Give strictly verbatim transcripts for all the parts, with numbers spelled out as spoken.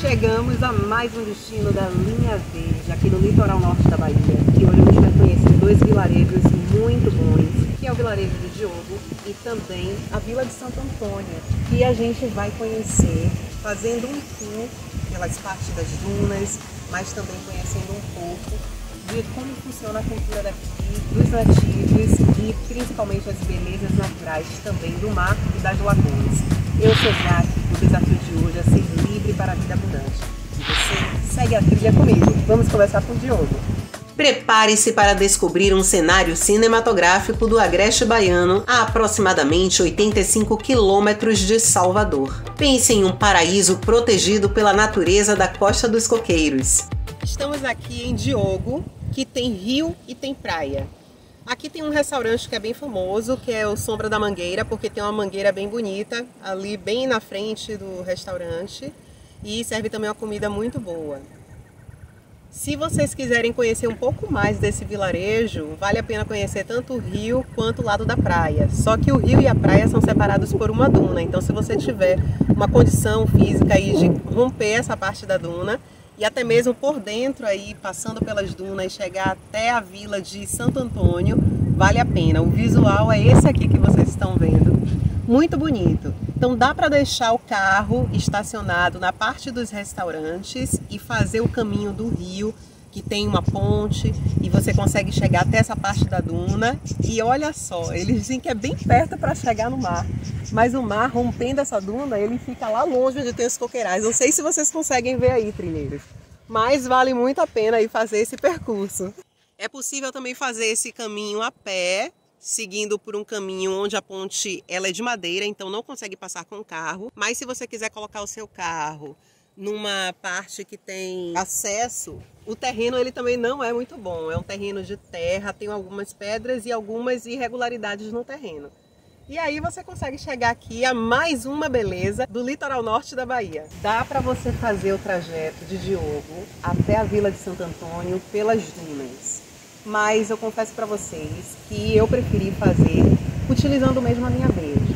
chegamos a mais um destino da Linha Verde, aqui no litoral norte da Bahia. E hoje a gente vai conhecer dois vilarejos muito bons, que é o vilarejo de Diogo e também a Vila de Santo Antônio, que a gente vai conhecer fazendo um tour pelas partes das dunas, mas também conhecendo um pouco de como funciona a cultura daqui, dos nativos e principalmente as belezas naturais também do mar e das lagoas. Eu sou Jaque, o desafio de hoje é ser livre para a vida abundante. E você segue a trilha comigo. Vamos conversar com o Diogo. Prepare-se para descobrir um cenário cinematográfico do Agreste Baiano a aproximadamente oitenta e cinco quilômetros de Salvador. Pense em um paraíso protegido pela natureza da Costa dos Coqueiros. Estamos aqui em Diogo, que tem rio e tem praia. Aqui tem um restaurante que é bem famoso, que é o Sombra da Mangueira, porque tem uma mangueira bem bonita ali bem na frente do restaurante e serve também uma comida muito boa. Se vocês quiserem conhecer um pouco mais desse vilarejo, vale a pena conhecer tanto o rio quanto o lado da praia. Só que o rio e a praia são separados por uma duna, então se você tiver uma condição física aí de romper essa parte da duna, e até mesmo por dentro aí, passando pelas dunas, chegar até a vila de Santo Antônio, vale a pena. O visual é esse aqui que vocês estão vendo, muito bonito. Então dá para deixar o carro estacionado na parte dos restaurantes e fazer o caminho do rio, que tem uma ponte e você consegue chegar até essa parte da duna. E olha só, eles dizem que é bem perto para chegar no mar, mas o mar, rompendo essa duna, ele fica lá longe onde tem os coqueirais. Não sei se vocês conseguem ver aí, trilheiros, mas vale muito a pena aí fazer esse percurso. É possível também fazer esse caminho a pé, seguindo por um caminho onde a ponte ela é de madeira, então não consegue passar com o carro. Mas se você quiser colocar o seu carro numa parte que tem acesso, o terreno ele também não é muito bom. É um terreno de terra, tem algumas pedras e algumas irregularidades no terreno. E aí você consegue chegar aqui a mais uma beleza do litoral norte da Bahia. Dá para você fazer o trajeto de Diogo até a Vila de Santo Antônio pelas dunas. Mas eu confesso para vocês que eu preferi fazer utilizando mesmo a linha verde.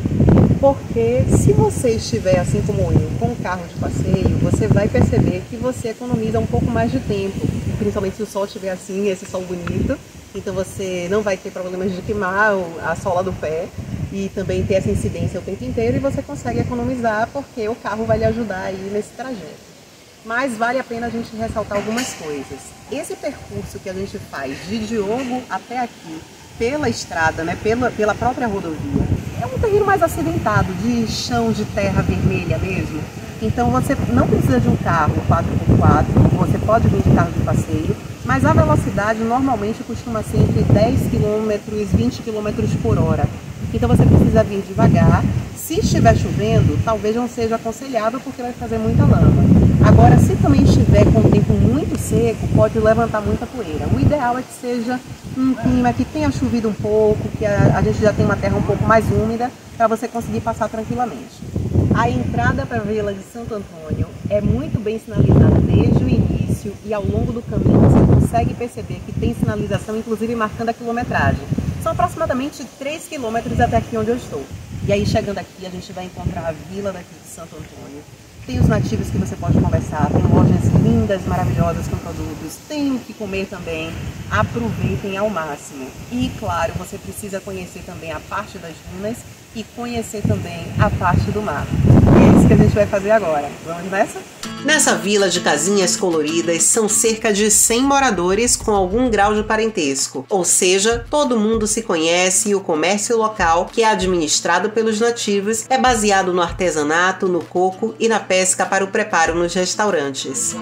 Porque se você estiver assim como eu, com um carro de passeio, você vai perceber que você economiza um pouco mais de tempo. Principalmente se o sol estiver assim, esse sol bonito. Então você não vai ter problemas de queimar a sola do pé. E também ter essa incidência o tempo inteiro. E você consegue economizar porque o carro vai lhe ajudar aí nesse trajeto. Mas vale a pena a gente ressaltar algumas coisas. Esse percurso que a gente faz de Diogo até aqui, pela estrada, né, pela, pela própria rodovia, é um terreno mais acidentado, de chão de terra vermelha mesmo. Então você não precisa de um carro quatro por quatro, você pode vir de carro de passeio, mas a velocidade normalmente costuma ser entre dez quilômetros, vinte quilômetros por hora. Então você precisa vir devagar. Se estiver chovendo, talvez não seja aconselhável porque vai fazer muita lama. Agora, se também estiver com o tempo muito seco, pode levantar muita poeira. O ideal é que seja um clima que tenha chovido um pouco, que a, a gente já tem uma terra um pouco mais úmida, para você conseguir passar tranquilamente. A entrada para a Vila de Santo Antônio é muito bem sinalizada desde o início e ao longo do caminho você consegue perceber que tem sinalização, inclusive marcando a quilometragem. São aproximadamente três quilômetros até aqui onde eu estou. E aí, chegando aqui, a gente vai encontrar a vila daqui de Santo Antônio. Tem os nativos que você pode conversar, tem lojas lindas, maravilhosas com produtos, tem o que comer também. Aproveitem ao máximo. E, claro, você precisa conhecer também a parte das dunas e conhecer também a parte do mar. E é isso que a gente vai fazer agora. Vamos nessa? Nessa vila de casinhas coloridas são cerca de cem moradores com algum grau de parentesco, ou seja, todo mundo se conhece e o comércio local, que é administrado pelos nativos, é baseado no artesanato, no coco e na pesca para o preparo nos restaurantes.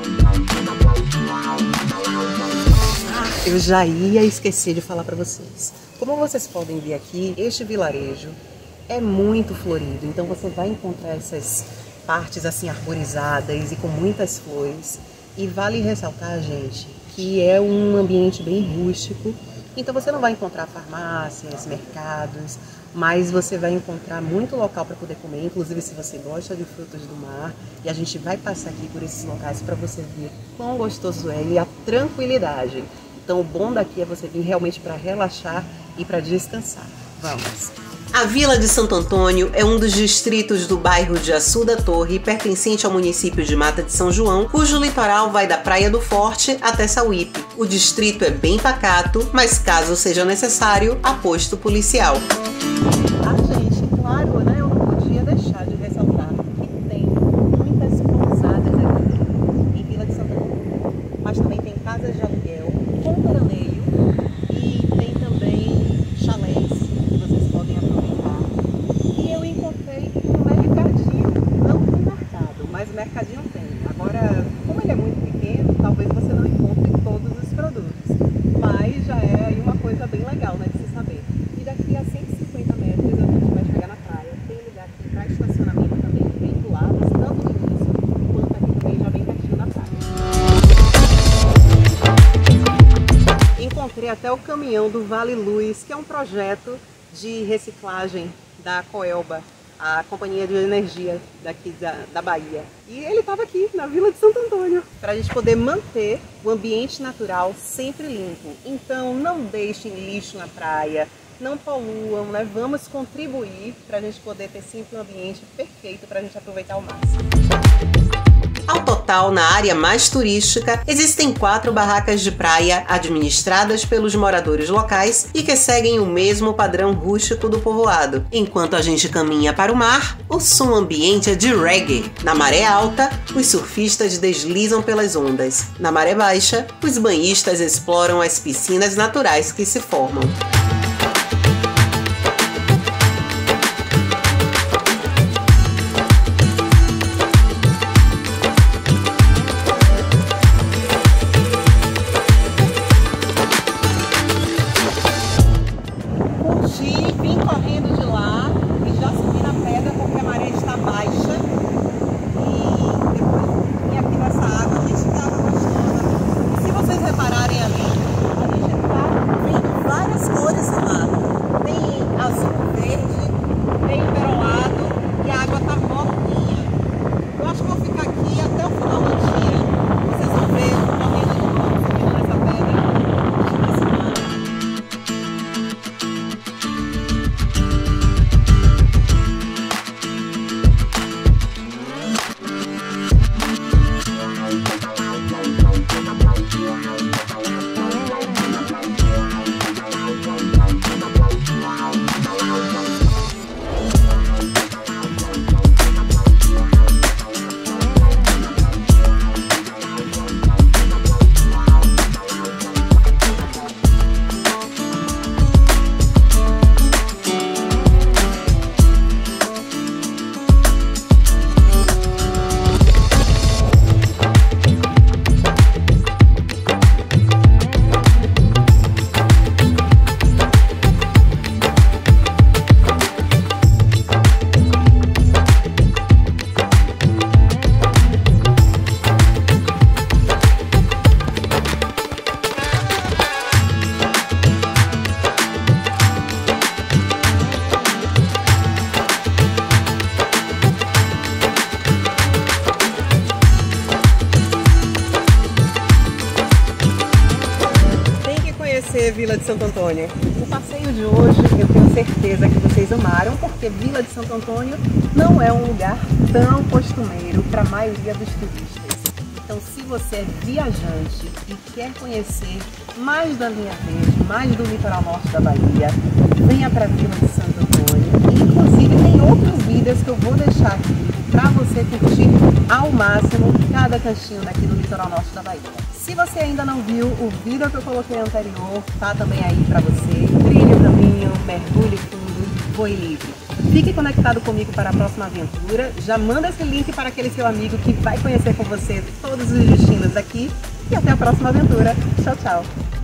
Eu já ia esquecer de falar para vocês. Como vocês podem ver aqui, este vilarejo é muito florido, então você vai encontrar essas partes assim arborizadas e com muitas flores. E vale ressaltar, gente, que é um ambiente bem rústico, então você não vai encontrar farmácias, mercados, mas você vai encontrar muito local para poder comer, inclusive se você gosta de frutos do mar. E a gente vai passar aqui por esses locais para você ver quão gostoso é e a tranquilidade. Então o bom daqui é você vir realmente para relaxar e para descansar. Vamos! A Vila de Santo Antônio é um dos distritos do bairro de Açu da Torre, pertencente ao município de Mata de São João, cujo litoral vai da Praia do Forte até Sauípe. O distrito é bem pacato, mas caso seja necessário, há posto policial. Ah, gente, claro, né? Eu não podia deixar de ressaltar que tem muitas pousadas aqui em Vila de Santo Antônio, mas também tem casas de aluguel com veraneio e tem também chalés que vocês podem aproveitar. E eu encontrei um mercadinho, não tem mercado, mas o mercadinho tem. Agora, como ele é muito pequeno, talvez você não encontre todos os produtos, mas já é aí uma coisa bem legal, né, de se saber. E daqui a cento e cinquenta metros a gente vai chegar na praia. Tem lugar aqui para estacionamento também bem do lado, tanto no início quanto aqui também já bem pertinho da praia. Encontrei até o caminhão do Vale Luz, que é um projeto de reciclagem da Coelba, a companhia de energia daqui da, da Bahia. E ele estava aqui na Vila de Santo Antônio, para a gente poder manter o ambiente natural sempre limpo. Então não deixem lixo na praia, não poluam, né? Vamos contribuir para a gente poder ter sempre um ambiente perfeito para a gente aproveitar ao máximo. Ao total, na área mais turística, existem quatro barracas de praia administradas pelos moradores locais e que seguem o mesmo padrão rústico do povoado. Enquanto a gente caminha para o mar, o som ambiente é de reggae. Na maré alta, os surfistas deslizam pelas ondas. Na maré baixa, os banhistas exploram as piscinas naturais que se formam. Vim correndo de lá e já subi na pedra porque a maré está baixa. E depois vim aqui nessa água, a gente estava gostando. E se vocês repararem ali, a gente está vendo várias cores do mar. Tem azul, verde, tem perolado e a água está morninha. Eu acho que vou ficar aqui até o final do dia. Vocês vão ver correndo de novo, subindo nessa pedra. Vila de Santo Antônio. O passeio de hoje eu tenho certeza que vocês amaram, porque Vila de Santo Antônio não é um lugar tão costumeiro para a maioria dos turistas. Então, se você é viajante e quer conhecer mais da linha verde, mais do litoral norte da Bahia, venha para a Vila de Santo Antônio. E, inclusive, tem outros vídeos que eu vou deixar aqui para você curtir ao máximo cada cantinho daqui do litoral norte da Bahia. Se você ainda não viu o vídeo que eu coloquei anterior, tá também aí para você. Trilhe o caminho, mergulhe fundo, voe livre. Fique conectado comigo para a próxima aventura. Já manda esse link para aquele seu amigo que vai conhecer com você todos os destinos aqui. E até a próxima aventura. Tchau, tchau!